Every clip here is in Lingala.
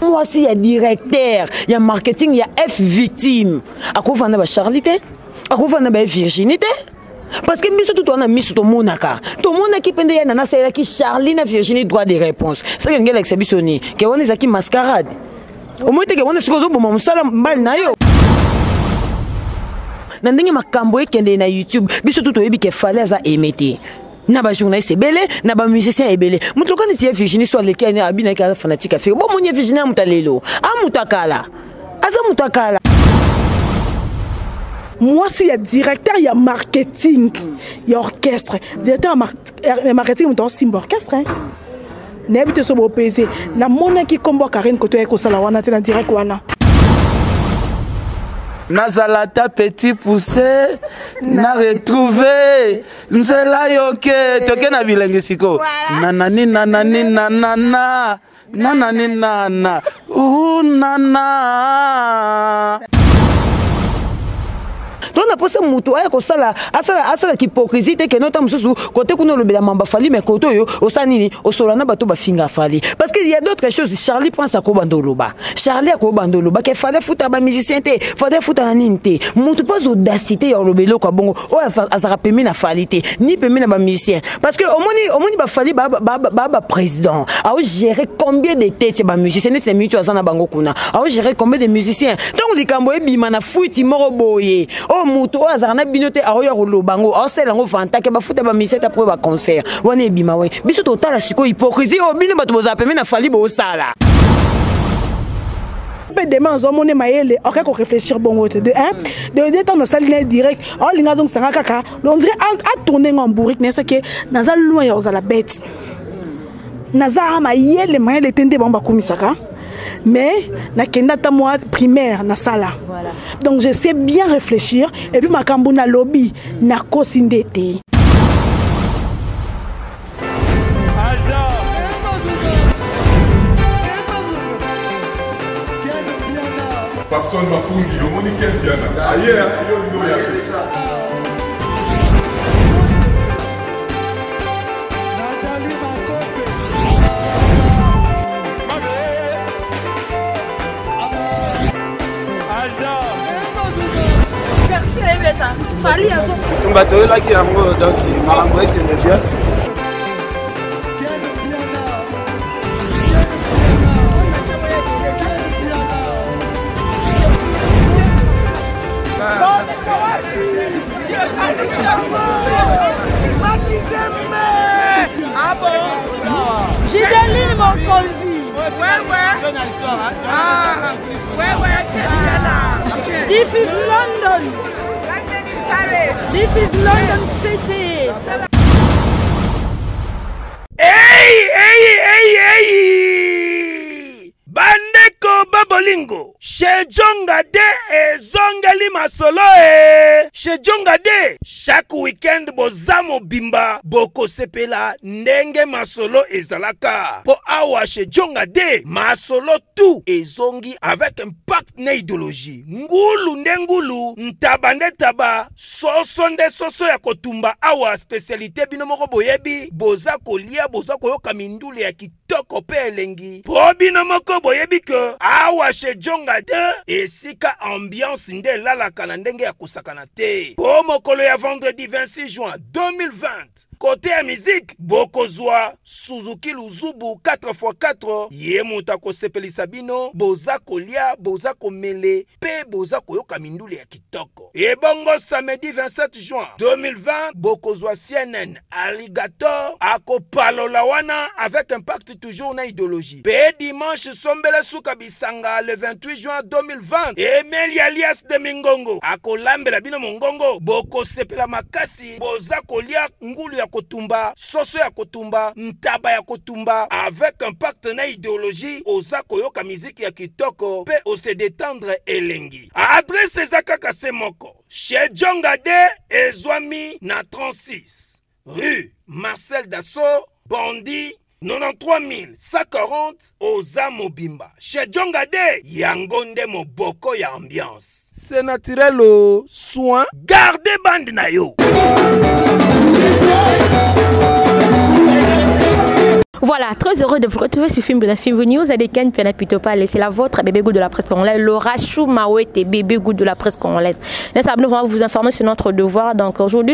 moi aussi il y a directeur, il y a marketing, il y a F victime. À quoi on a Charlité? À quoi on a Virginité? Parce que biso tout on a mis sur ton monaka. Ton monaki pende ya nana c'est qui Charlie na Virginie droit de réponse. C'est ngel avec bisoni. Que on est qui mascarade. Au moins que on est sikozo bo musala mbali na yo. Na ndenge makambo ekende na YouTube, biso tout oyebi ke fallait za emete. Na ba journaliste ebele, na ba musicien ebele. Mutu ko neti Virginie soit le kene abina ka fanatique affaire. Bon mon Virginie mutalelo. A mutakala. Aza mutakala. Moi, s'il y a directeur, il y a marketing, il y a orchestre. Directeur marketing, il y a aussi orchestre. N'habite sur le PC. Na mona qui combat Karine Koto Eko Salawana, tu es en direct wana. Nazalata petit poussé, na retrouvé. Nzela yoke, toke na bilenge siko. Nanani nanani nanana, nanani nana, nana. Donc on a posé mutu aya ko sala asala hypocrisie te que nota mususu côté kuno le bela mamba fali mais côté yo osanini osolana bato ba finga fali parce que il y a d'autres choses. Charlie prend sa ko bandoloba, Charlie ko bandoloba que fallait foutre ba musicien te, fallait foutre na ninte mutu pas audacité ya lobelo ko bongo o azara pemi na falité ni pemi na ba musicien parce que omoni ba fali ba président a gérer combien de têtes ba musicien c'est mutu azana bango kuna a gérer combien de musiciens donc likambo e bima na fuiti moro boye oh muto azarna binote aroya rolobango aselango vanta ke bafuta ba miseta pour ba concert wana ebima we biso total siko hypocrisie o bino bato boza peme na fali bo sala pe demain zo mone mayele ok ko réfléchir bongo de de temps na saline direct on linga donc sanga kaka on dirait a tourner en bourrique n'est ce que naza loin ya ozala bête naza mayele mayele tende bamba komisaka. Mais na kenda ta moi primaire na sala. Voilà. Donc je sais bien réfléchir et puis ma kambu na lobby na kosindete. Personne m'a conduit, au monde qui est bien. Ailleurs, il y a Fali avant. On va te là qui a donc il m'a envoyé de l'énergie. Ah bon? J'ai des lignes mon conduit. Ouais. Ah, ouais. This is London. This is London City. Hey! Bandeko Babolingo. Chez Djonga de ezongeli masolo Chez Djonga de chaque week-end bozamo bimba boko sepela ndenge masolo ezalaka. Po awa chez Djonga de masolo tout ezongi avec un pacte na idéologie. Ngulu ndengulu ntabande taba soso nde soso ya kotumba awa spécialité bino moko boyebi boza kolia boza koyoka mindule ya kitoko pe elengi. Po bino moko boyebi ke awa chez Djonga de esika ambiance nde lalaka na ndenge ya kusakana te. Po mokolo ya vendredi 26 juin 2020 côté à musique, Bokozwa, Suzuki Luzubu 4x4, Yemuta ko sepelisa bino, Bozako lia, Bozako mele, pe Bozako yoka mindule ya kitoko. Et bongo samedi 27 juin 2020, Bokozwa CNN, Alligator, Ako Palola wana avec un pacte toujours na idéologie. Pe dimanche sombele suka bisanga le 28 juin 2020, Emeli alias de Mingongo, Ako lambela bino mongongo, Boko sepela makasi, Bozako lia ngulu ya kotumba, soso ya kotumba, ntaba ya kotumba, avec un pacte na idéologie, oza koyoka musique ya kitoko, pe ose détendre elengi. Adresse ezaka kase moko, chez Djonga de ezwami na 36, rue Marcel Dassault, Bondy, 93 140 oza mobimba. Chez Djonga de yangonde moboko ya ambiance. C'est naturel au soin. Gardez bande na yo. Voilà, très heureux de vous retrouver sur Film de la Film News avec Ken Piana Pitopale. C'est la vôtre, bébé goût de la presse congolaise. Laura Choumawete, bébé goût de la presse congolaise. Nous allons vous informer sur notre devoir. Donc aujourd'hui,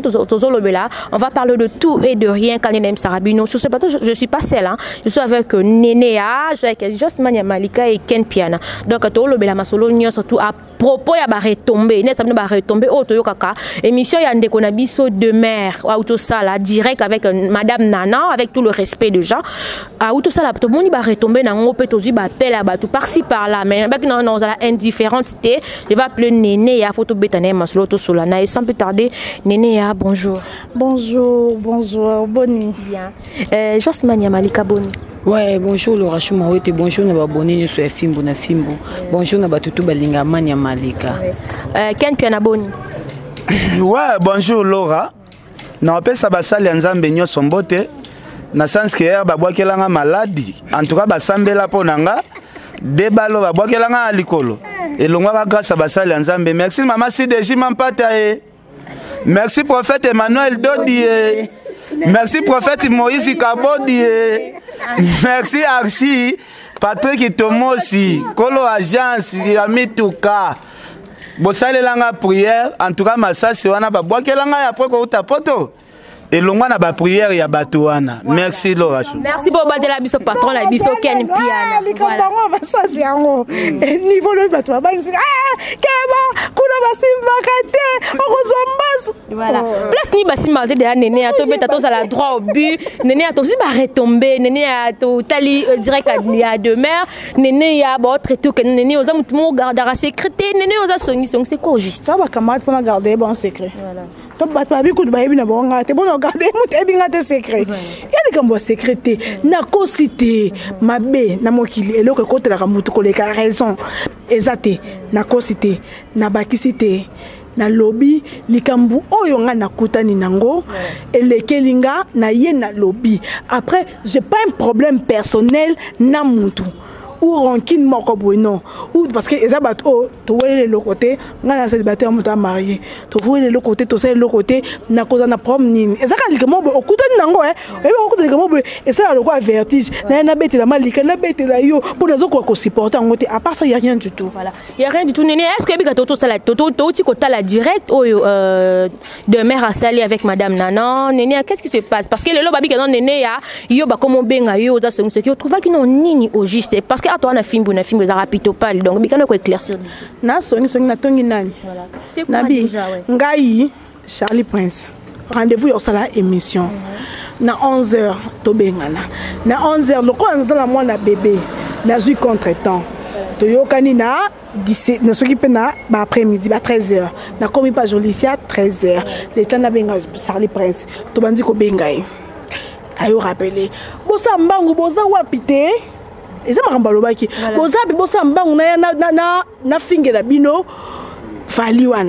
on va parler de tout et de rien. Kalinem Sarabino. Sur ce plateau, je ne suis pas seule. Hein. Je suis avec Nénéa, je suis avec Josmania Malika et Ken Piana. Donc, tout le Masolo, surtout à propos, il y a retombé. Nous allons retomber au Toyo Kaka. Émission, il y a un déconabiso de mer. Autosala, direct avec Madame Nana, avec tout le respect de gens. Autosala, tout le monde va retomber dans un peu de appel à tout par-ci par-là. Mais non, on a indifférente. Je vais appeler Néné à photo bétané Masolo Solana. Et sans plus tarder, Néné, bonjour. Bonjour, bonjour, Boni. Bien. Josmania Malika Boni. Ouais, bonjour Laura Choumawete, bonjour na abonné sur Fimbo na Fimbo. Bonjour na batutu balinga Mania Malika. Ken Piana Boni. Ouais, bonjour Laura. Na pesa basali nzambe nyoso mbote. Na sens que babwakelanga maladi. En tout cas basambela ponanga debalo babwakelanga alikolo. Elongwa grâce à basali nzambe. Merci maman Sideji Mampata e. Merci prophète Emmanuel Dodi e. Merci prophète Moïse Kabodi. Merci Archie, Patrick Tomosi, Kolo Agence, Yamituka. Bosale langa prière, en tout cas masasi wana babwake langa après ko utapoto. Et l'ongwa na ba prière ya batuana. Merci Laura. Merci pour battre la biso patron la biso Ken Piana. Voilà. Masasi yango. Niveau le batua ba keba kuna basimba kate okozombaso. Voilà. Place ni basimba de Néné a tombé tato à la droit au but. Néné a aussi ba retomber. Néné a to tali direct à de mer. Néné ya ba autre tout que Néné oza mutumo gardera secrété. Néné oza songi c'est quoi juste ça ba camarade pour garder bon secret. Voilà. Donc bato abi kudu ba yebi na bonga te bon regarder mutu ebi ngate secret. Ya de kambo secrété na kosité mabe na mokili eloko kotela ka mutu koleka raison. Ezate na kosité na bakisité na lobby likambu oyo nga nakutani nango elekelinga na ye na lobby. Après j'ai pas un problème personnel na mutu ou rancune moko bueno ou parce que eza bato o to wele le côté nga na célibataire muta marié to wele le côté to le côté na koza na problème nini eza ka likamo bo okutani nango et okutani likamo bo eza le quoi vertige na bete la malika na bete la yo pour les autres ko supporter ngote à part ça il y a rien du tout. Voilà, il y a rien du tout. Néné, est-ce que bika toto sala toto ti kota la direct de mère à sali avec madame Nana. Néné, qu'est-ce qui se passe parce que le loba bika non Néné ya yo ba comme benga yo za ce qui trouva ki non nini au juste parce que toi na Fimbo za rapito pal donc bika na ko éclaircir na songi na tongi nani voilà c'était nabi ngai Charlie Prince rendez-vous au sala émission na 11h to bengana na 11h le ko nzala mwana bébé na zui contre-temps to yokani na 17 na soki pena ba après-midi ba 13h na komi pa Jolicia 13h le temps na benga Charlie Prince to bandi ko bengai ayo rappeler bosa mbangu boza wapite eza makamba lobaki boza bi bosa mbangu na fingela bino fali wana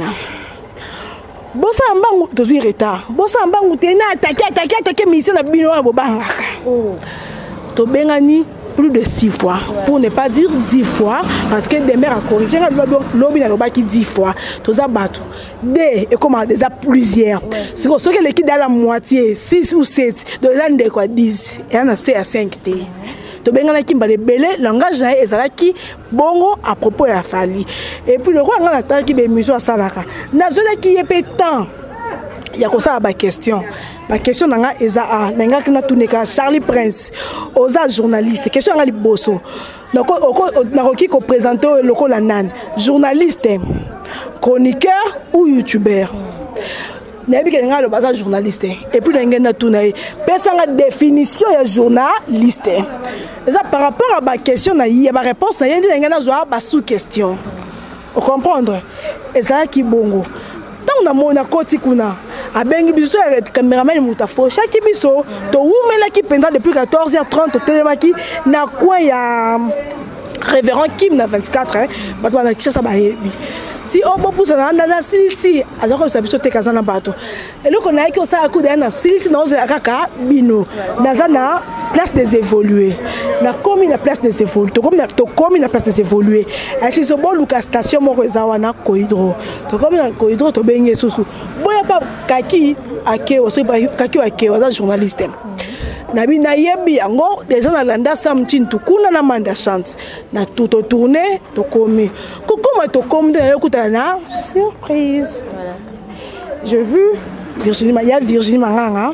bosa mbangu tozui retard bosa mbangu te na attaquer mission na bino na bobangaka to bengani plus de 6 fois pour ne pas dire 10 fois parce que des mères à corriger lobby na lobaki 10 fois toza bato et comment déjà plusieurs c'est que ceux qui l'équipe dans la moitié 6 ou 7 de l'an de quoi 10 et on a C à 5 t to bengana kimba le belé langage na ezalaki bongo à propos ya fali et puis le roi ngana taki be mission à salaka na zone qui est pétant il y a comme ça ba question nanga eza a nanga kina tuneka Charlie Prince oza journaliste question nga liboso na koki ko présenter le ko la nan journaliste chroniqueur ou youtubeur nabi ke nga le baza journaliste et puis ngena tunaye pesa nga définition ya journaliste ça par rapport à ma question na y a ma réponse na yindi ngena zo ba sous question on comprendre et ça qui bongo donc na mona koti kuna abengi biso ya cameraman muta fo chaque biso to umela ki pendant depuis 14h30 telemaki na coin ya révérend Kim na 24 hein bato na kisa ba yebi si on peut pousser na si alors que ça biso te kazana bato et le qu'on a qui ça coup na si na oza kaka bino na place des évoluer na comme na place des évoluer to comme na place des évoluer ainsi so bon Lucas station mo rezawa na koidro to comme na koidro to benge susu boya pa kaki ake aussi kaki ake wa journaliste nabi na yebi yango déjà na landa samtin tukuna na manda chance na tout tourner to komi kokoma to komi na yokuta na surprise. Voilà. J'ai vu Virginie Manganga,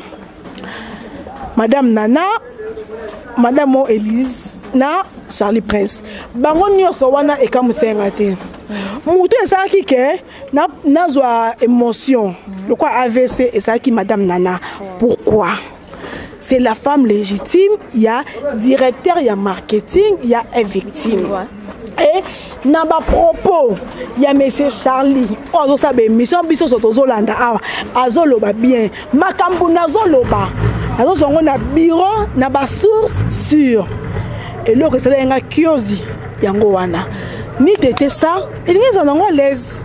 Madame Nana, Madame Mo Elise, na Charlie Prince. Bango nyonso wana ekamusenga te. Mutu esaki ke na zwa émotion. Le quoi AVC esaki Madame Nana. Pourquoi? C'est la femme légitime, il y a directeur, il y a marketing, il y a victime. Et na ba propos, il y a monsieur Charlie. Oh, ça be mission biso soto zolanda awa. Azoloba bien. Makambu nazoloba. Azosongo na bureau na ba source sûre. Et là que c'est un kiosi yango wana. Ni tete ça, il y a un l'aise.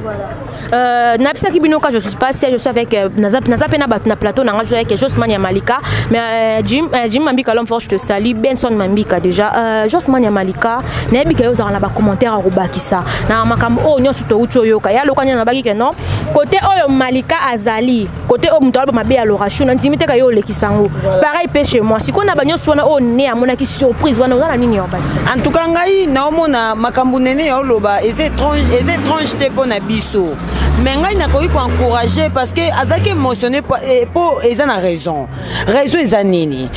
Voilà. Napisa Kibinoka, je suis passé, je suis avec Nazapena Batna Plateau, je suis avec Josmania Malika. Mais Jim Mambika, l'homme fort, je te salue. Benson Mambika déjà. Josmania Malika, Nebika, vous avez un commentaire à Roubakisa. Na makam o nyo suto ucho yoka. Ya lokanya na bagi non. Côté oyo Malika Azali, côté o mutalo mabe ya Lorachou, na ntimite ka yo lekisango. Pareil pe chez moi. Si kona banyo sona o né amona ki surprise wana ozala nini yo bati. En tout cas ngai na omona makambu nene ya loba, et étrange te pona biso. Mais ngai na koyi ko encourager parce que azaki émotionné pour eza na raison eza nini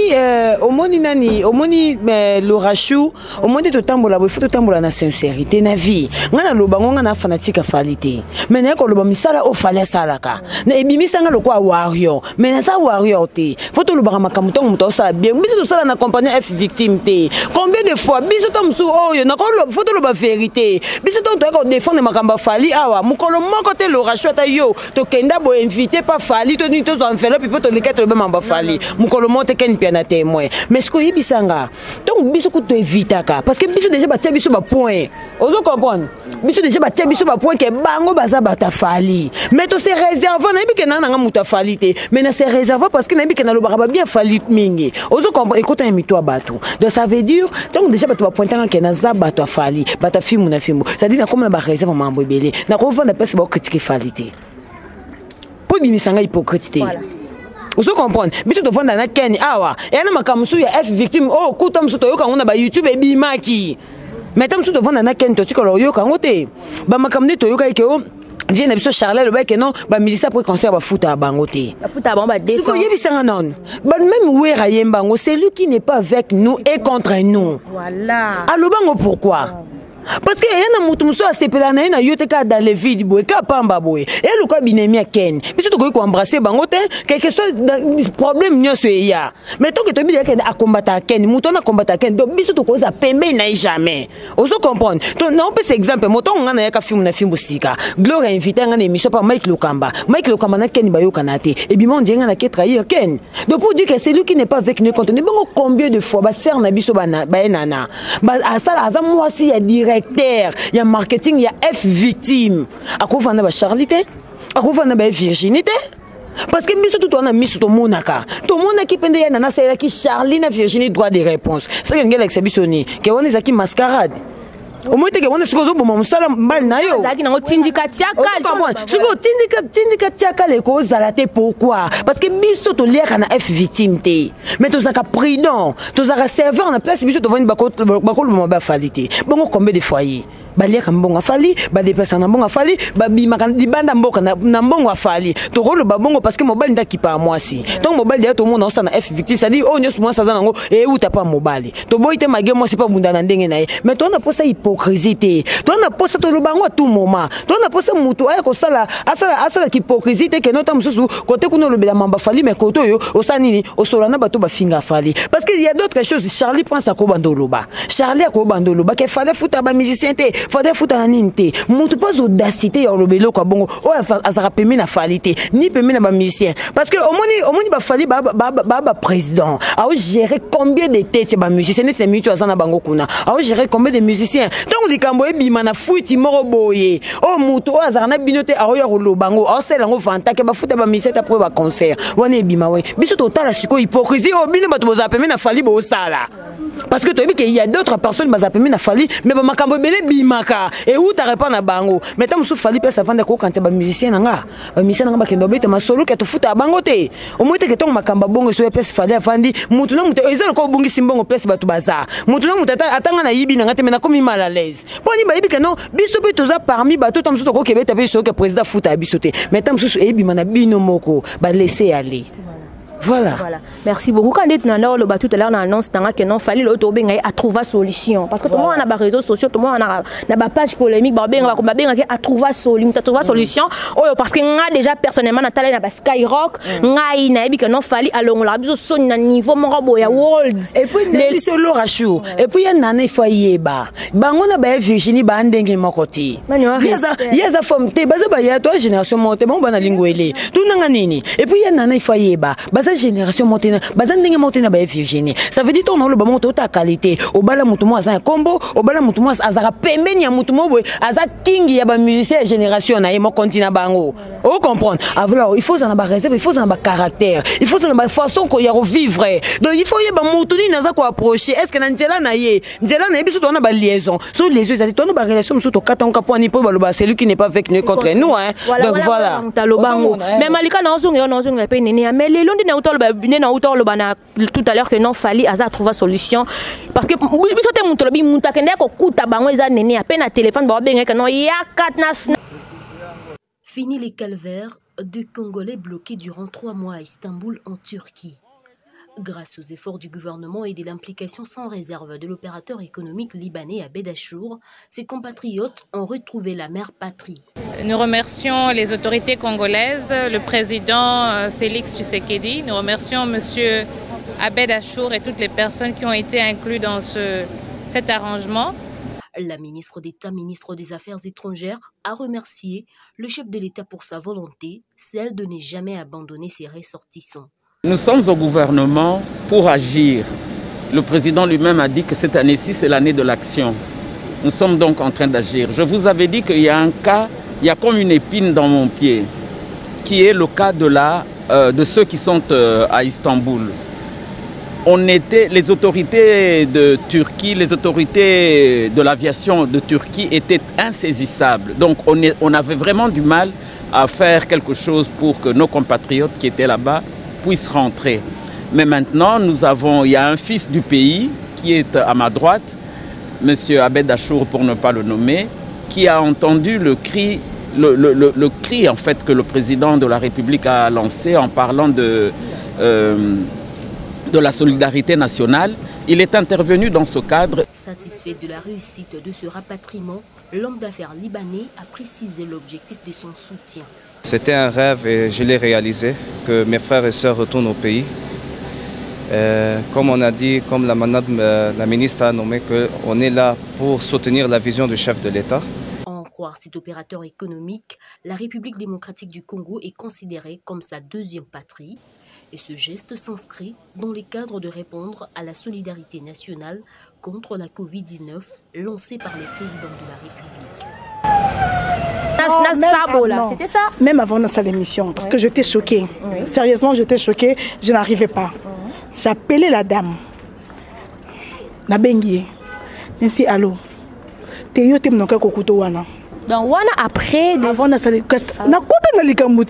omoni nani omoni Lorachou omoni to tambola bo faut tambola na sincérité na vie ngana loba ngonga na fanatique falité mais na ko loba misala o fale salaka na ebimisa nga lokwa warrior mais na sa warrior te faut to loba makambo to muto sa bien biso to sala na compagnie F victime te combien de fois biso to msu oyo na ko loba faut to loba vérité biso to ko défendre makambo fali awa mukolo mon côté Lorachou ta yo to kenda bo invité pas fali to ni to enveloppe puis to lekete le mamba fali mukolo monte ken piana témoin mais ce ko yibisanga donc biso ko to évitaka parce que biso déjà ba tia biso ba point ozo comprendre biso déjà ba tia biso ba point que bango baza bata fali mais to se réserver na bike na nga muta fali te mais na se réserver parce que na bike na lo ba bien fali mingi ozo comprendre écoute un mito bato donc ça veut dire donc déjà bato ba pointanga que na za bato fali bata fimu na fimu ça dit na comme na ba réserve mambo belé na ko vendre pèse ba critiquer falité pour bimisanga hypocrite. Vous comprenez? Biso to vanda na Ken awa. Et na makamusu ya F victime oh kuta musu to yoka ngona ba YouTube e bimaki. Mais tam musu to vanda na Ken to tikolo yoka ngote. Ba makamne to yoka ke o vient biso Charles le bec non ba musicien pour concert ba foot à bangote. Ba foot à bamba descend. C'est quoi yebisanga non? Ba même wera yembango, c'est lui qui n'est pas avec nous et contre nous. Voilà. Allo bango pourquoi? Parce que yana mutu muso asepela na ina yote ka dans les vides boy ka pamba boy et le ka binemi Ken biso to ko embrasser bango te quelque chose problème nyoso ya mais to que to bi à combattre Ken mutu na combattre Ken donc biso to ko za pembe na jamais oso comprendre to na on peut exemple moto ngana ya ka film na film sika Gloria invité ngana émission par Mike Lokamba na Ken ba yokana te et bimon ndi ngana ke trahir Ken donc pour dire que c'est lui qui n'est pas avec nous contenu bango combien de fois ba ser na biso ba nana ba asala azam moi si ya direct il y a marketing, il y a F victime. À quoi on a Charlie, à quoi on a Virginie. Parce que biso tout on a mis sur ton monaka. Ton monaki pende ya nana c'est qui Charlie na Virginie droit de réponse. C'est une avec Sabisoni. Que on est qui mascarade. Au moins que on est sur bon musala mal na yo. Ça qui na tindika tiaka. Sur tindika tiaka les causes à la tête pourquoi? Parce que biso to lire na F victime té. Mais to zaka prudent, to zaka serveur na place biso to vendre bakolo ba falité. Bon combien de foyers? Balia kambonga fali ba déplacer na mbonga fali ba bimaka libanda mboka na mbonga fali to rolo ba bongo parce que mobile ndaki pa moi si donc mobile ya to mona osa na F victime ça dit oh nyos moi ça zango et ou ta pas mobile to boy te mage moi c'est pas bunda na ndenge na mais to na posa hypocrisie to na posa to lobango à tout moment to na posa mutu aya ko sala asala hypocrisie que nota mususu côté kuno lobela mamba fali mais koto yo osa nini osola na bato ba finga fali parce que il y a d'autres choses Charlie prend sa ko bandoloba Charlie ko bandoloba que fallait foutre ba musicien te fallait foutre en ninte monte pas audacité ya lobelo kwa bongo o azara pemi na falité ni pemi na ba musicien parce que au moni ba fali ba président a gérer combien de têtes ba musicien c'est mitu azana bango kuna a gérer combien de musiciens donc likambo e bima na fuiti moro boye o mutu o azara na binote a yo lobango o sela ngo vanta ke ba futa ba musicien ta pour ba concert wana e bima we biso total siko hypocrisie o bino bato boza pemi na fali bo sala parce que tu as vu qu'il y a d'autres personnes qui ont na fali mais ba makambo belé bimaka et où t'arrêtes pas na bango mais tant musu fali pesa vanda ko quand ba musicien nanga ba kendo beta masolo ke to futa bango te au moins te que ton makamba bongo so pesa fali afandi mutu na mutu ezalo ko bongi simbongo pesa batu baza mutu na mutu atanga na yibi nanga te mena komi mal à l'aise poni ba yibi que non biso pe toza parmi bato tam musu to ko kebeta pe so que président futa bisote mais tam musu ebi mana bino moko ba laisser aller. Voilà. Merci beaucoup. Quand on a le tout à l'heure, on annonce que non, fallait à trouver solution. Parce que tout le monde a des réseaux sociaux, tout le monde a des pages polémiques, à trouver solution. Parce que a déjà personnellement, Nathalie a Skyrock, que non, fallait aller on l'a besoin de niveau world. Et puis il se Laura Chou. Et puis il y a nana foyer ba. Bango na ba Virginie ba ndenge mokoti. Yeza femme te baza ba ya toi génération monte bon bana lingwele. Tout nanga nini. Et puis il y a nana foyer ba. Génération montée bazandenge montée na ba Virginie ça veut dire ton le ba monte ta qualité au bala mutumo aza combo au bala mutumo azara pembeni ya mutumo boy aza king ya ba musicien génération na yemo continent bango o comprendre alors il faut en ba réserve il faut en ba caractère il faut en ba façon ko ya vivre donc il faut y ba mutuni naza ko approcher est-ce que na nzela na biso to na ba liaison so les yeux to na ba relation so to katonka point po ba lo ba celui qui n'est pas avec nous contre nous hein donc voilà mais malika na ozunga pe nini mais les londi tout à l'heure que non fallait à trouver solution parce que fini les calvaires de Congolais bloqués durant 3 mois à Istanbul en Turquie. Grâce aux efforts du gouvernement et de l'implication sans réserve de l'opérateur économique libanais Abed Achour, ses compatriotes ont retrouvé la mère patrie. Nous remercions les autorités congolaises, le président Félix Tshisekedi, nous remercions M. Abed Achour et toutes les personnes qui ont été incluses dans cet arrangement. La ministre d'État, ministre des Affaires étrangères, a remercié le chef de l'État pour sa volonté, celle de ne jamais abandonner ses ressortissants. Nous sommes au gouvernement pour agir. Le président lui-même a dit que cette année-ci, c'est l'année de l'action. Nous sommes donc en train d'agir. Je vous avais dit qu'il y a un cas, il y a comme une épine dans mon pied, qui est le cas de ceux qui sont à Istanbul. Les autorités de Turquie, les autorités de l'aviation de Turquie étaient insaisissables. Donc on avait vraiment du mal à faire quelque chose pour que nos compatriotes qui étaient là-bas puissent rentrer. Mais maintenant, il y a un fils du pays qui est à ma droite, M. Abed Achour pour ne pas le nommer, qui a entendu le cri en fait que le président de la République a lancé en parlant de la solidarité nationale. Il est intervenu dans ce cadre. Satisfait de la réussite de ce rapatriement, l'homme d'affaires libanais a précisé l'objectif de son soutien. C'était un rêve et je l'ai réalisé, que mes frères et sœurs retournent au pays. Comme on a dit, comme la ministre a nommé, qu'on est là pour soutenir la vision du chef de l'État. En croire cet opérateur économique, la République démocratique du Congo est considérée comme sa deuxième patrie. Et ce geste s'inscrit dans les cadres de répondre à la solidarité nationale contre la Covid-19 lancée par les présidents de la République. C'était ça. Même avant dans l'émission, parce que j'étais choquée. Oui. Sérieusement, j'étais choquée. Je n'arrivais pas. J'ai appelé la dame. Na bengi. Ainsi, allô. T'es yo t'es m'nonka kokuto wana. Donc wana après avant na sali na kota na likamut.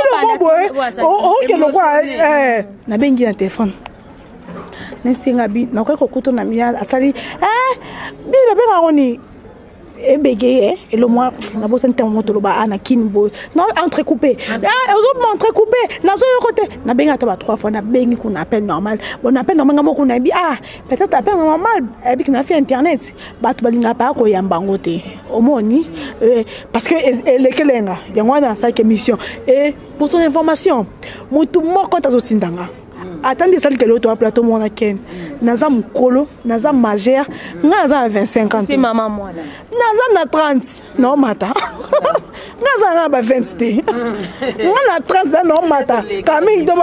Na bengi na téléphone. Ainsi ngabi na kokuto na miya asali bi ba ngoni. Et bégayé et le mois na bossa ntemmo to ba ana kinbo non entrecoupé aux entrecoupé na so côté na benga to ba 3 fois na bengi qu'on appelle normal bon appel normal ngamo qu'on bi peut-être appel normal et puis na fait internet ba to balinga pa ko yamba ngote omoni parce que les kelenga yango na sa émission et pour son information mutu moko tazo sindanga attendez ça que l'autre plateau mon ken naza mukolo naza majeur naza 25 ans maman moi naza na 30 non mata naza na 20 na 30 non mata Camille de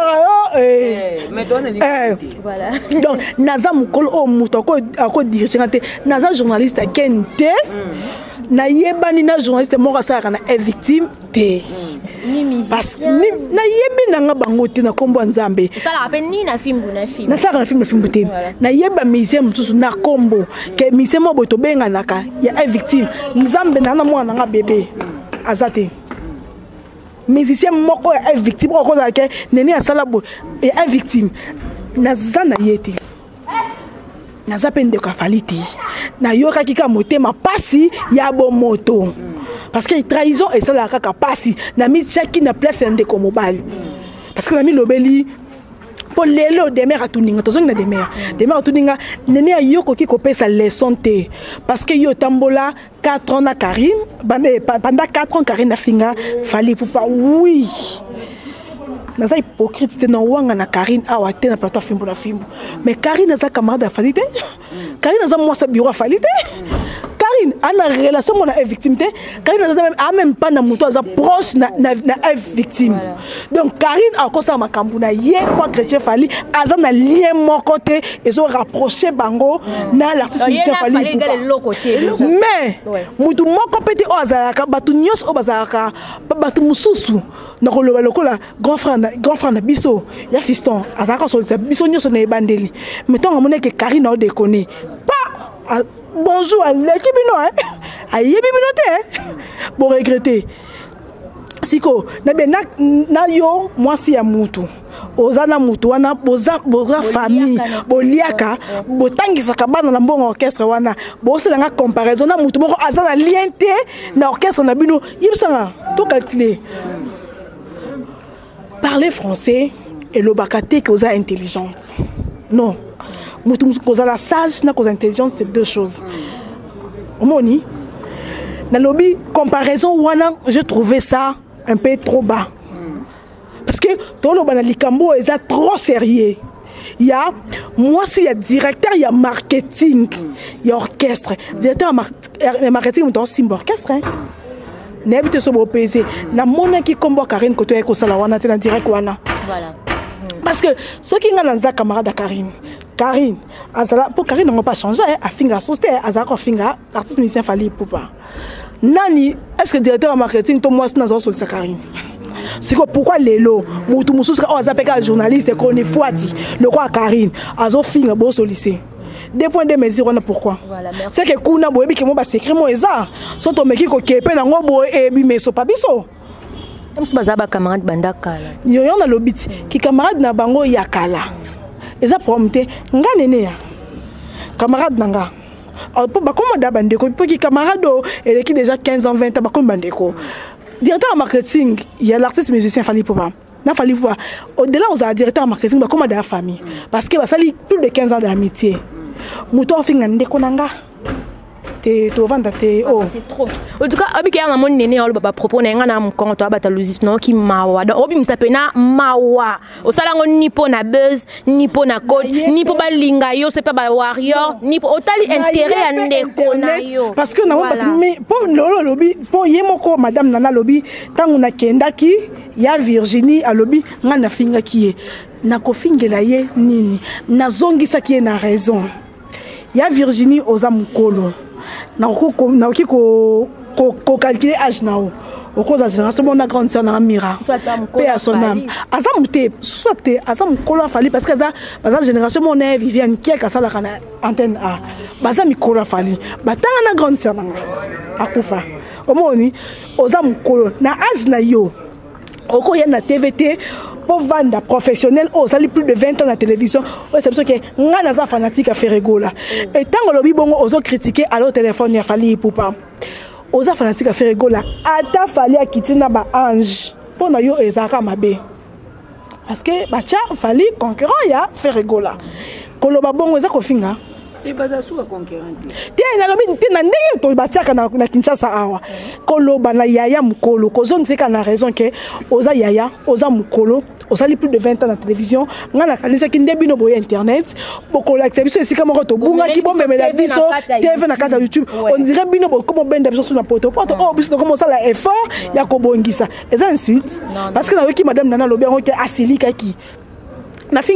voilà donc naza mukolo o muto ko diriger naza journaliste ken te na yebani na journaliste moko sa kana victime te parce na yebi na nga bango te na kombo nzambe ça la rappelle ni na film na film na saka na film te na yeba musicien mususu na kombo ke musicien mo boto benga naka ya victime nzambe na mwana nga bébé azate musicien moko ya victime ko za ke neni asala bo ya victime na zana yete na zapende ka faliti na yoka kika motema pasi ya bo moto parce que trahison et ça la kaka pasi na mi chaki na place ende ko mobile parce que na mi lobeli pour lelo de mère atuninga to zonga de mère atuninga nene ayoko ki ko pesa leçon te parce que yo tambola 4 ans na Karine pendant 4 ans Karine na finga fali pour pas oui naza hypocrite te na wanga na Karine awa te na plateau fimbo na fimbo mais Karine naza camarade à falite Karine naza moi sa bureau à falite Karine ana relation mon victime te Karine naza même pas na muto aza proche na victime donc Karine a kosa makambu na ye pas chrétien fali aza na lien mon côté ils ont rapproché bango na l'artiste musicien fali mais mutu moko pete o azalaka batu nyos o bazalaka batu mususu na koloba lokola grand frère na biso ya fiston azaka so biso nyoso na ebandeli mettons amone que Karine a déconné pas bonjour à l'équipe bino ayebi bino te bon regretter siko na yo mwasi ya mutu ozana mutu wana boza famille boliaka botangisaka bana na mbongo orchestre wana boselanga comparaison na mutu moko azana lien te na orchestre na bino yibisanga to calculer parler français et le bakate que vous êtes intelligente. Non. Vous êtes la sage, na cause intelligente, c'est deux choses. Moni, dans le lobby comparaison, j'ai trouvé ça un peu trop bas. Parce que tout le monde likambo est trop sérieux. Il y a moi si il y a directeur, il y a marketing, il y a orchestre. Directeur marketing, on doit aussi orchestre. N'habite sur PC na mona qui combo Karine koto eko sala wana te na direct wana voilà parce que ceux qui ngana za camarade Karine azala pour Karine n'ont pas changé a finga soste azala ko finga artiste musicien fali poupa nani est-ce que directeur marketing to moi na zo sur Karine c'est quoi pourquoi lelo mutu mususu o azapeka journaliste ko ne fuati le quoi Karine azo finga bo so lycée. Des points de mesure, on a pourquoi. Voilà, c'est que kuna boebi que moi ba secret moi eza. So to meki ko kepe na ngo boe e bi meso pa biso. Comme ça ba camarade banda kala. Yo na lobiti ki camarade na bango ya kala. Eza prompté nga nene ya. Camarade nanga. Ba comme da bandeko pour ki camarade elle qui déjà 15 ans 20 ans ba comme bandeko. Directeur marketing, il y a l'artiste musicien Fali Poupa. Na Fali Poupa. Au-delà aux directeur marketing ba comme da famille parce que ba sali plus de 15 ans d'amitié. Muto finga ndeko nanga te to vanda te oh c'est trop en tout cas abiki ya mon nene olo baba propos na ngana mkonto abata luzis no ki mawa do obi msapena mawa osala ngo nipo na buzz nipo na code nipo balinga yo c'est pas ba warrior nipo otali intérêt ya ndeko na yo parce que na mais pour lolo lobi pour yemoko madame nana lobi tangu na kendaki ya Virginie a lobi ngana finga kiye na kofingela ye nini na zongisa kiye na raison ya Virginie oza mukolo na ko calculer âge nao au cause de génération mon grande sœur na mira paix à son âme azamute soit azamukolo fali parce que ça génération mon Viviane qui a sala kana antenne a bazamukolo fali batanga na grande sœur na akufa omoni ozamukolo na âge na yo oko ya na TVT pour vendre professionnel oh ça plus de 20 ans à la télévision oh c'est parce que ngana za fanatique à faire rigola et tant que lobi bongo ozo critiquer à l'autre téléphone ya Fali Poupa oza fanatique à faire rigola ata Fali akitina ba ange pour na yo ezaka mabe parce que ba cha Fali concurrent ya faire rigola koloba bongo eza ko finga et baza sous concurrent te na lobi te na ndenge to ba cha na Kinshasa awa koloba na yaya mukolo kozong c'est kana raison que oza yaya oza mukolo osali plus de 20 ans à la télévision ngana kanisa ki ndebino boye internet bokola activité c'est comme to bunga ki bombe la biso TV na kata YouTube on dirait bino comme bende biso sur na poto oh biso comme ça la effort ya ko bongisa et ça ensuite parce que na wiki madame nana lobi on ke asili kaki na fingier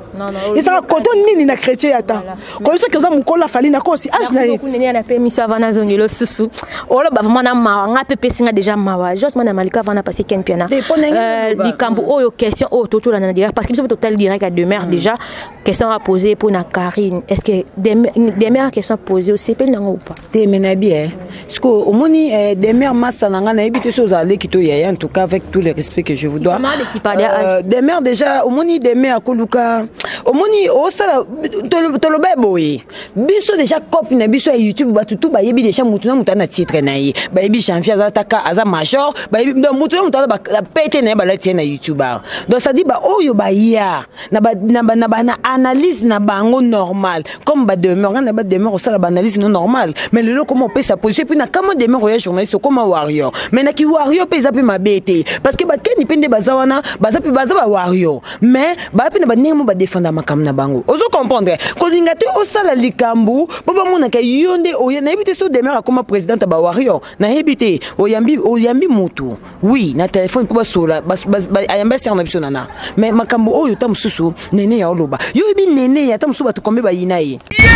Et ça quand on ni na chrétien ata. Comme ça que ça mon colla fali na ko si age na yet. Nene na permission avant na zone lo susu. O lo ba vraiment na ma nga pepe singa déjà mawa. Juste moi na malika avant na passer ken piana. Likambo oyo question o toto la na direct parce que c'est total direct à demeure déjà question à poser pour na Karine. Est-ce que des mères questions posées au CP nango ou pas? Te mena bien. Parce que au moni des mères massa nanga na ebité choses à l'équito ya en tout cas avec tout le respect que je vous dois. Des mères déjà au moni des mères koluka au moni au sala toloba boye. Biso déjà copie na biso YouTube batutu ba yebi déjà mutuna mutana titre na yi. Ba yebi chanfier za taka aza major, ba yebi mutuna mutana ba pété na ba la tienne na YouTuber. Donc ça dit ba oyo ba ya na analyse na bango normal comme ba demeure na ba demeure au sala ba analyse non normal. Mais le comment on peut sa position puis na comment demeure journaliste comme warrior. Mais na ki warrior pe za pe mabete parce que ba keni pende bazawana baza pe baza ba warrior. Mais ba pe na ba nemo ba défendre makam na bango. Ozo comprendre ko linga te o sala likambu bo ba mona ka yonde o na ebité so demeure comme présidente ba warrior na ebité o yambi mutu. Oui, na téléphone pour ba sola ba ayamba serna bisonana. Mais makambo oyo tam susu nene ya oloba. Yo bi nene ya tam suba to kombe ba yinaye.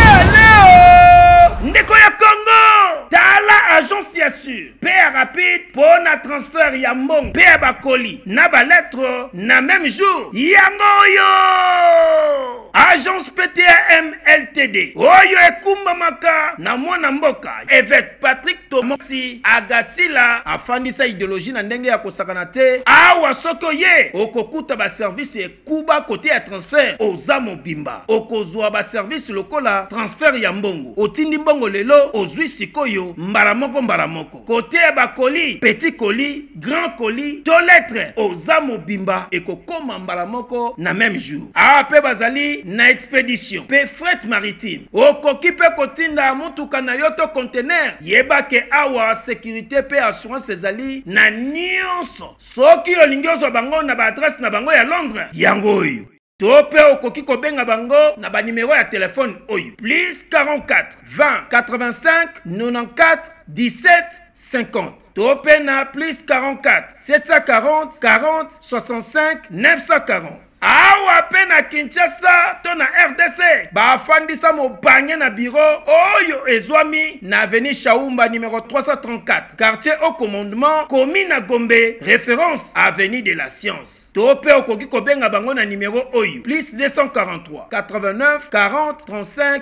Ndeko ya Congo tala agence ya sur paie rapide pour na transfert ya mbongo paie bakoli na ba lettre na même jour yango yo agence PTAM LTD oyo ekumba maka na mwana mboka évêque Patrick Tomoxi agasila afandisa idéologie na ndenge ya kosakana te awa soko ye okokuta ba service ekuba côté ya transfert oza mobimba okozwa ba service lokola transfert ya mbongo otindi mbongo lelo ozwi sikoyo mbara moko côté ya bakoli petit colis grand colis to lettre oza mobimba ekokoma mbara moko na même jour ape bazali na expédition pe fret maritime okoki pe kotinda mutuka na yoto conteneur yeba ke awa sécurité pe assurance ezali na nyonso soki olingi ozwa bango na ba adresse na bango ya Londres yango oyo tope okoki kobenga bango na ba numéro ya téléphone oyo plus 44 20 85 94 17 50 tope na plus 44 740 40 65 940 awa pe na Kinshasa to na RDC bafandisa mobanye na bureau oyo ezwami na avenue Chaumba numéro 334 quartier au commandement commune na Gombe référence avenue de la Science tope okoki kobenga bango na numéro oyo plus 243 89 40 35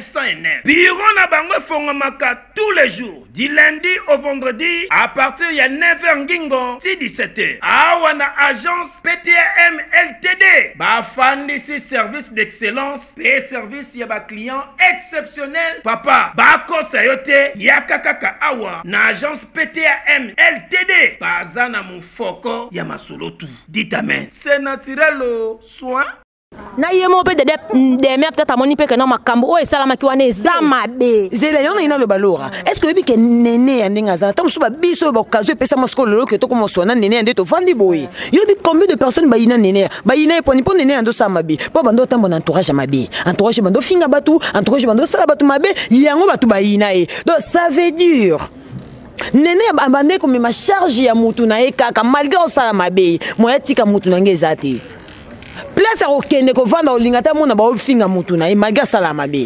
909 bureau na bango fongomaka tous les jours du lundi au vendredi à partir ya 9h ngingo si 17h awa na agence PTAM LTD bafandisi service d'excellence et service ya ba client exceptionnel papa bakosa yote yakakaka awa na agence PTAM LTD bazana mufoko ya masolotu dit amen c'est naturel soin na yemo pe de mais peut-être amoni pe que non makambo o esala ki wana ezama be zela yona ina le balora est-ce que bi ke nene ya ndinga za tam suba biso ba kazo pesa masko lolo ke to ko mosona nene ande to vandi boy yo bi combien de personnes ba ina nene ba ina poni poni nene ando sama bi po bando tambo na entourage mabe entourage bando finga batu entourage bando sala batu mabe yango batu ba ina e donc ça veut dire nene abande ko ma charge ya mutu na e kaka malgré o sala mabe moya tika mutu na ngezate place au kende ko vanda olingata mona ba ofinga mutu na malgré sala mabe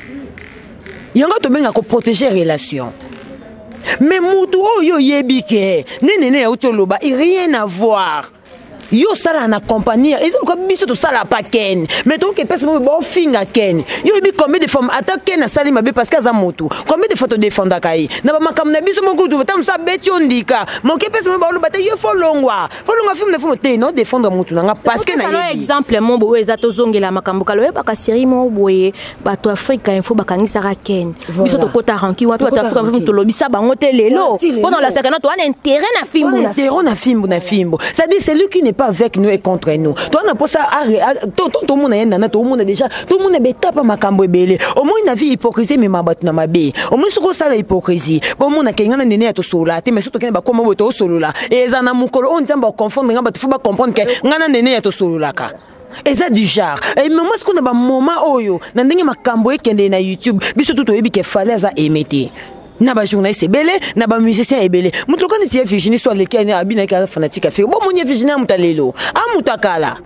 yango to benga ko protéger relation mais mutu oyo yebike nene ya utoloba rien à voir yo sala na compagnie ils ont comme biso to sala pa ken mais donc personne ba ofinga ken yo bi combien de femmes attaquer na sali mabe parce que za mutu combien de photos défendre kai na ba makam na biso moko tu tam sa beti ondika mo ke personne ba lo bata yo folongwa film na film te non défendre mutu na parce que na un exemple mon bo ezato zongela makambo kalo ba ka série mo boye ba to Africa info ba kangisa ka ken biso to kota ranki wa to Africa to lobisa bango te lelo pendant la second to an intérêt na fimbo ça dit c'est lui qui n'est pas avec nous et contre nous. Toi on a pas ça tout le monde est tout le monde déjà tout le monde est tape makambo ebele. Au moins une vie hypocrisie mais mabatu na mabe. Au moins soko ça la hypocrisie. Bon monde akengana nene to sola te mais surtout kena ba koma boto solola. Et za na mukolo on tamba confondre ngamba tu faut pas comprendre que ngana nene to solola ka. Et ça du genre. Et moi ce qu'on a ba moment oyo na ndenge makambo ekende na YouTube biso tout oyebi ke fallait za emete. Na ba journaliste ebele na ba musicien ebele mutu ko nti Virginie so le kene abina ka fanatique affaire bon monie Virginie mutalelo amutakala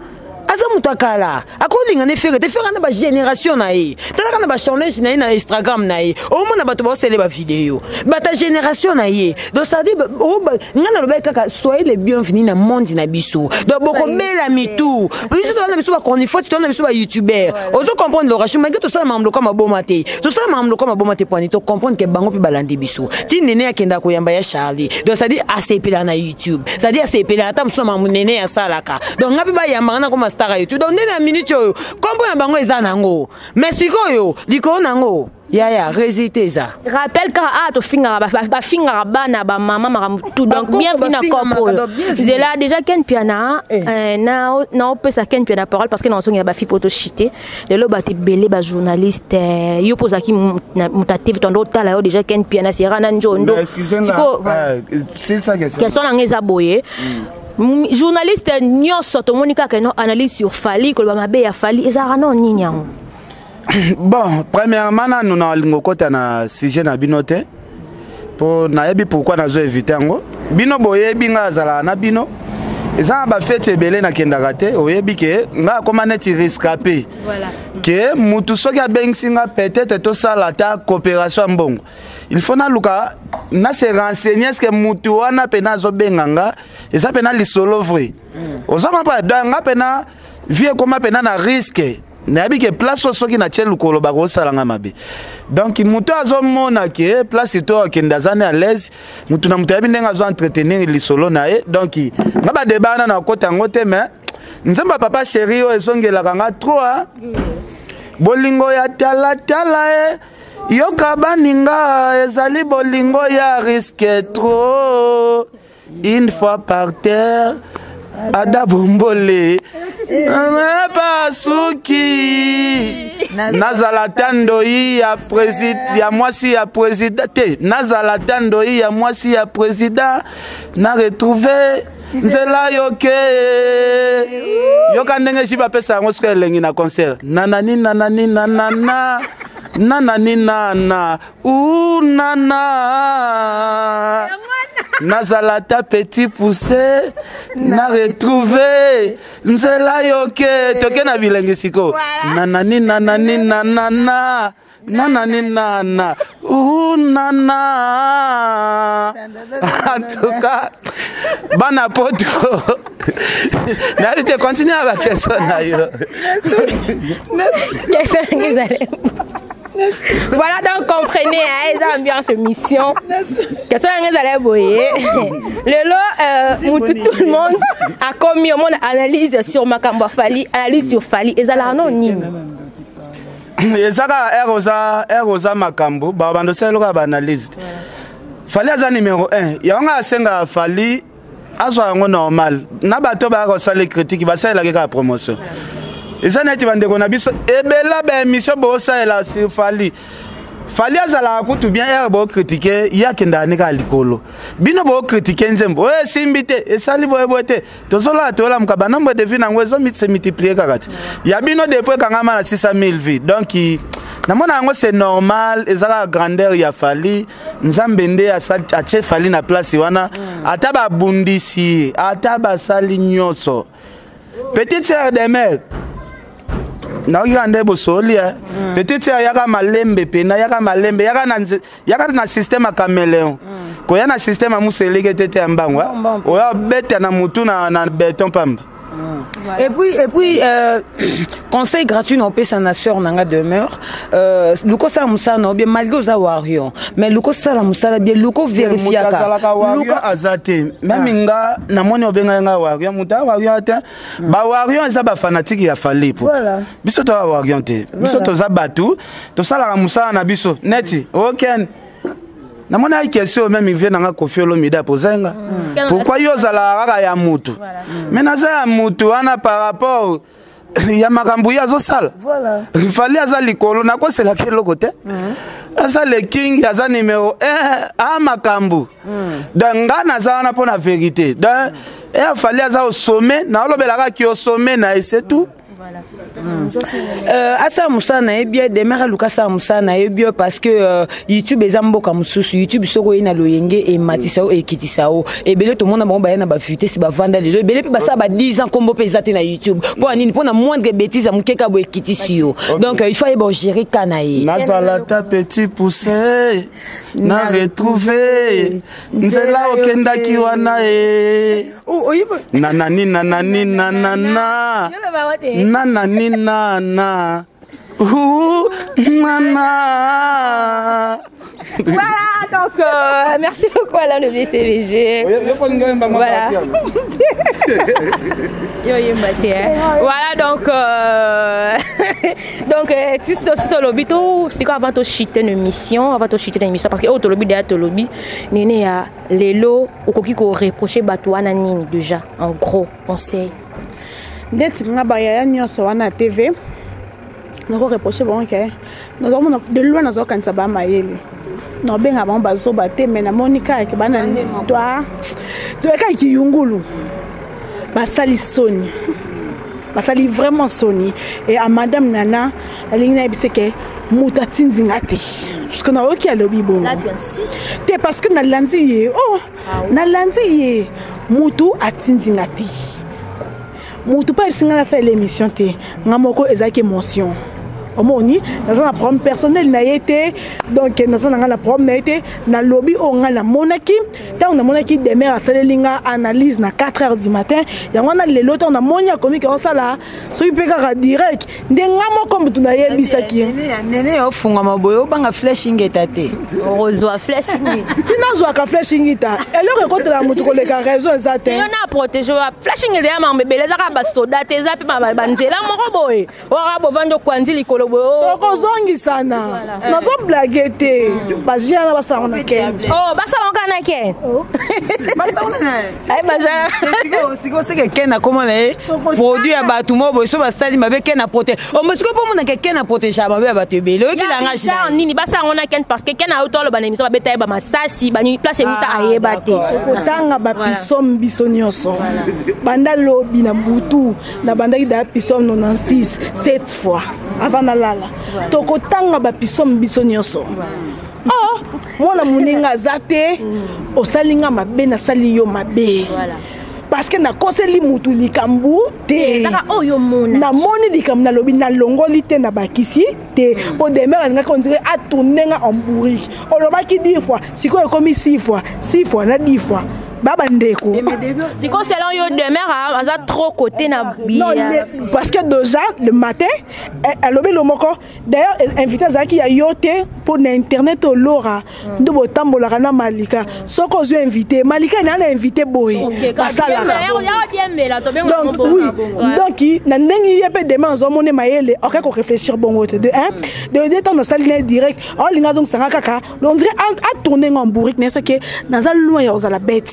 aza mutu akala akolinga ne fere te fere na ba génération na ye tala kana ba challenge na ye na Instagram na ye omona bato ba osele ba vidéo bata génération na ye donc ça dit ngana loba kaka soyez les bienvenus na monde na biso donc boko bela mitu biso to na biso ba koni faut to na biso ba youtubeur ozo comprendre le rachou mais que to ça mamlo comme bomate to ça mamlo comme bomate point to comprendre que bango pe balandi biso ti nene akenda ko yamba ya Charlie donc ça dit asepela na YouTube ça dit asepela ata mso mamu nene ya salaka donc ngapi ba yamba na comme star YouTube donc nene na minute yo kombo ya bango eza nango mais sikoyo liko nango ya résultat ça rappelle ka to finga ba finga bana ba mama tout donc bienvenue na kombo c'est là déjà Ken Piana na opesa Ken Piana parole parce que na songa ba fi poto chité le lo ba te belé ba journaliste yo posa ki mutate vitondo tala yo déjà Ken Piana sera na njondo c'est ça question na ngeza boye journaliste nyonso to monika que non analyse sur Fally ko ba mabe ya Fally ezara non ninyango. Bon, premièrement, nous avons un sujet na binote pour nayebi pourquoi nous avons évité ngo bino boye binga zala na bino eza ba fête belé na kendagate oyebi ke nga koma neti rescapé voilà que mutu soki abengisinga peut-être to sala ta coopération mbongo il faut na luka na se renseigner est-ce que mutu wana pena zo benganga eza pena lisolo vrai ozo comprendre donc nga pena vie koma pena na risque nabi ke place soki na tchelu kolo ba ko salanga mabe donc mutu azomona ke place to akendazane à l'aise mutu na mutu yabi ndenga zo entretenir lisolo na e donc nga ba debana na kota ngote mais nzamba papa chéri o ezongela kanga trop bolingo ya tala tala yoka baninga ezali bolingo ya risque trop une fois par terre ada bombole Pasuki Nazalatando ya président ya mwasi ya président te Nazalatando ya mwasi ya président na retrouver nzela yoke yoka ndenge jiba pesa ngo sika lengi na concert nanani nanani nanana nanani nana ou nana Nazalata petit poussé na retrouvé nzela yoke toke na bilengi siko nanani nanani nanana nanani nana ou nana en tout cas bana poto n'arrêtez continuer avec la question na yo voilà donc comprenez les ambiance mission question nga zala boye lelo tout le monde a commis mon analyse sur makambo Fally analyse sur Fally ezala non nini ezaka eroza makambo ba bando selo ba analyse Fally aza numéro 1 yanga asenga Fally azwa ngo normal na bato ba ko sala critique ba sala ka promotion eza neti bandeko na biso ebela ba émission bo sala sur Fally azala kutu bien bo critiquer ya kenda ne ka likolo bino bo critiquer nzembo simbite esali boyebote tozola tola mkaba nombre de vues na ngwezo se multiplier kakati ya bino depuis kangama na 600,000 vues donc namona ngo c'est normal ezala grandeur ya Fally nzambe nde ache Fally na place wana ata ba bundisi ata ba sali nyoso petite sœur de mère na yande bosoli petite sœur yaka malembe pena yaka malembe yaka na système a caméléon ko yana système a museleke tete mbangwa oya bete na mutu na béton pamba. Voilà. Et puis conseil gratuit non peut sa sœur nanga demeure luko sa musana bien malgré za warion mais luko sala musala bien luko vérifiaka luko azate même nga na moni obenga nga warion muta warion te ba warion za ba fanatique ya Fally po biso to warion te biso to za batu to sala musala na biso neti okay. Na mona question même il vient na Koffi Olomide pozenga pourquoi yo zala raka ya mutu mais na za mutu ana par rapport ya makambu ya zo sala voilà Fally aza likolo na ko sela ke lokote asa le king aza numéro 1 a makambu danga na za na pona vérité donc Fally aza au sommet na olobelaka ki au sommet na c'est tout. asa musana ebia demera lukasa musana ebia parce que YouTube ezamboka mususu YouTube soko ina loyenge e matisa o ekitisao ebele to mona bango bayana ba fuité si ba vanda lelo ebele pe basa ba 10 ans kombo pe ezate na YouTube pour nini pour na moindre bêtise amukeka bo ekitisio donc il faut bon gérer kanae nazala ta petit poussé na retrouver nzela okenda kiwana nanani nanani nanana nanani nana nana. Voilà, donc merci beaucoup Alain le DCVG. Voilà. Voilà, donc si tu lobby, c'est quoi avant de chuter une mission, parce que au lobby derrière le lobby, Néné a l'élo ou quoi qui reproché Batouana Nini déjà, en gros conseil. Dès que nous avons sur la TV, nous avons reproché nous avons de loin nous avons quand ça va maïli. Nous avons bazo baté mais na Monica qui bana toi quand qui yungulu basali Sony basali vraiment Sony et à madame Nana la ligne na biseke mutatinzi ngati parce que na oki a lobby bon là tu insistes c'est parce que na lundi na lundi mutu atinzi ngati mutu pas singa na faire l'émission té ngamoko ezaki émotion omoni naza na problème personnel na été donc naza na problème na été na lobby o nga na monaki tant na monaki demain à salinga analyse na 4 heures du matin ya wana lelo tant na monia komi ko sala so ipeka direct ndenga moko mutu na yebisaki nene ofunga maboyo banga flashing etate ozwa flashing kina zwa ka flashing ta eloko ko tela mutu ko leka raison exacte yo na protéger flashing ya mambebele za ka ba soda te za pe ba banzela moko boye ora bo vando kwanzili tokozongi sana nazo blague te bazia na basa ona ke basa onka na ke basa ona na ai baza siko sike kena comment na produit ya batu mobo so basali mabe kena protéger mo siko po mona ke kena protéger mabe ya batu ebele oki langa jina nini basa ona ken parce que kena auto lo banemi so babeta ba masasi bani place muta ayeba te kotanga ba pisom bisonyoso banda lobi na butu na bandaki da pisom 96 7 fois avant na lala tokotanga ba pisom bisonyoso mwana muninga zate osalinga mabe na sali yo mabe parce que na koseli mutu likambu te na moni likambu na lobi na longoli te na bakisi te po demer nga konzire a tourner nga en bourrique olobaki 10 fois siko ekomi 6 fois na 10 fois baba ndeko c'est quoi selon yo demeure aza trop côté na non parce que déjà le matin à lobby le moko d'ailleurs invité zaki ya yote pour na internet au Laura ndo tambola na Malika soko zo invité Malika na invité boy basala donc oui donc na ndengi yepé demain zo mone mayele ok ko réfléchir bongo de de temps na saline direct on linga donc sanga kaka on dirait a tourner en bourrique n'est-ce que naza loin ya za la bête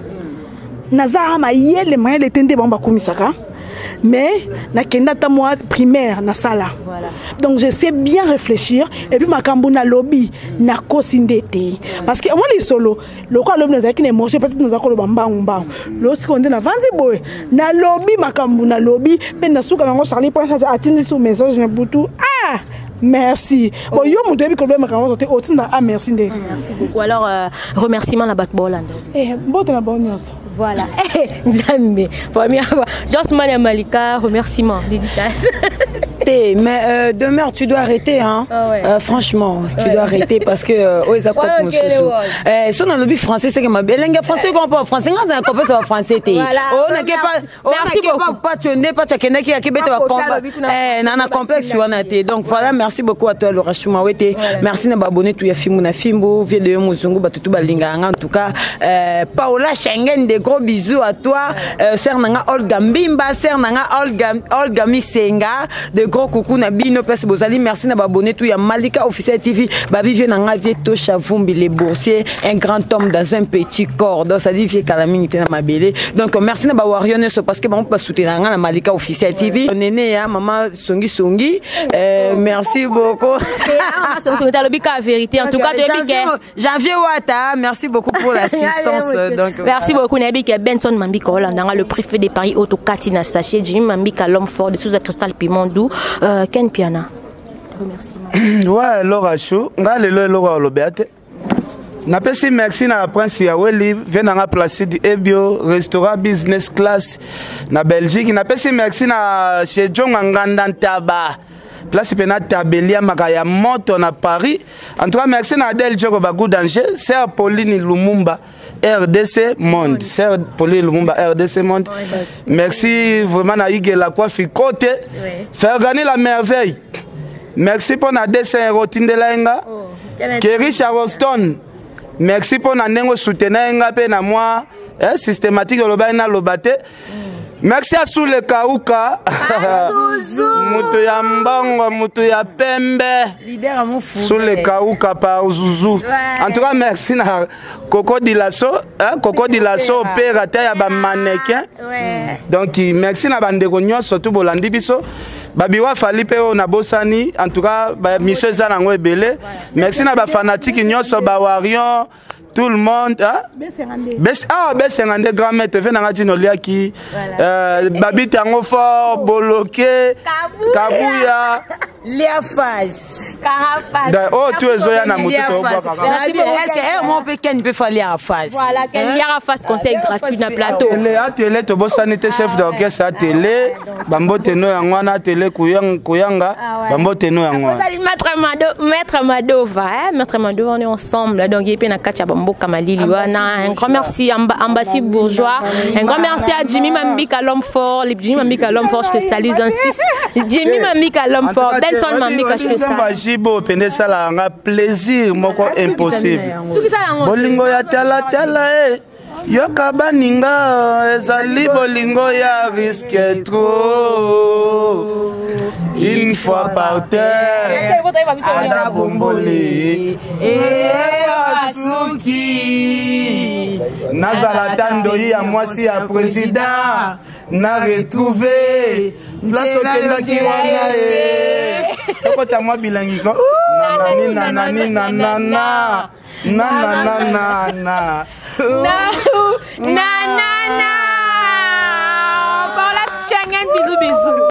naza mayele mayele tende bamba komisaka mais na kenda ta moi primaire na sala donc je sais bien réfléchir et puis makambu na lobby na kosindete parce que moi les solo le quoi lobby na qui ne manger peut-être nous akolo bamba lorsqu'on est na vandi boy na lobby makambu na lobby pe na suka ngo Charlie point atteindre sur message na butu merci. Bon, yo mon début problème quand on était au-dessus merci. Merci beaucoup. Alors remerciement la Batboland. Bon la bonne voilà. Nzambe. Première fois. Josman Malika, remerciement, dédicace. Mais demeure, tu dois arrêter hein. Franchement, tu dois arrêter parce que si on a le but français c'est que ma belle langue français comprend français on a compris ça français té. On n'a pas passionné pas chakena qui a qui bête va combattre. Nana complexe on a été. Donc voilà, merci beaucoup à toi Laura Choumawete. Merci na abonné tout ya filmu na fimbo vie de muzungu batutu balinga en tout cas Paola Schengen des gros bisous à toi sœur nanga Olga Mbimba sœur nanga Olga Misenga de gros coucou na bino pese bozali merci na abonné tout ya Malika officiel TV babi vient nanga vie to Chavumbi les boursiers un grand homme dans un petit corps donc ça dit vie calamité na mabele donc merci na ba warrior parce que bon pas soutenir na Malika officiel TV néné ya maman songi merci beaucoup vérité en tout cas depuis Janvier Wata merci beaucoup pour l'assistance donc merci beaucoup Nabika Benson Mambika Hollanda, le préfet de Paris, Otto Katina Staché, Jimmy Mambika, l'homme fort de sous Cristal Pimondou, Ken Piana. Remerciement. Ouais, Laura Chou, Laura Lobeate. Napesi merci na Prince Yaweli, venanga place du Ebio, restaurant business class na Belgique. Napesi merci na chez John Ngandantaba. Place pena Tabelia Makaya Moto na Paris. En tout cas, merci na Adel Djoko Bagou Danger, Sœur Pauline Lumumba, RDC Monde. Sœur Pauline Lumumba, RDC Monde. Merci vraiment na Ige la coiffe côté. Faire gagner la merveille. Merci pour na dessin Rotindela Enga. Kerry Charleston. Merci pour na nengo soutenir nga pe na moi systématique loba na lobate. Merci à sous le Kauka. Mutu ya mbongo, mutu ya pembe. Leader à mon fou. Sous le Kauka par Zouzou. En tout cas, merci na Coco Dilasso, Coco Dilasso opérateur ya ba mannequin. Donc merci na bande gonyo surtout bolandi biso. Babiwa Falipe na bosani en tout cas monsieur Zanango ebele. Merci na ba fanatique nyoso ba warion. Tout le monde, B52 grand maître, Venangatino Liaki, Babi Tango Fort, Boloké, Kabouya, Léa Faz. Oh, tu es Zoya Namuto. Merci beaucoup. Est-ce que mon Pékin peut faire Léa Faz? Voilà, Léa Faz, conseil gratuit dans le plateau. Léa Télé, tu es sanité chef d'orchestre à télé, Bambo Teno Yangwana, télé Kouyanga, Bambo Teno Yangwana. Maître Madova, Maître Madova, on est ensemble, donc il y a une Katia Bambo Kamalili. Un grand merci à Ambassi Bourgeois, un grand merci à Jimmy Mambika l'homme fort, Jimmy Mambika l'homme fort, je te salue, j'insiste. Jimmy Mambika l'homme fort, Benson Mambika, je te salue. Jibo Pendesala un plaisir moko impossible. Bolingo ya tala yoka baninga ezali bolingo ya risque trop. Une fois par terre, Ada Bomboli Asuki Nazala Tandoi ya mwasi ya président na retrouvé place au Kendaki wana Toko ta mwa bilangi ko nanani nanana nanana Par la bisous bisous.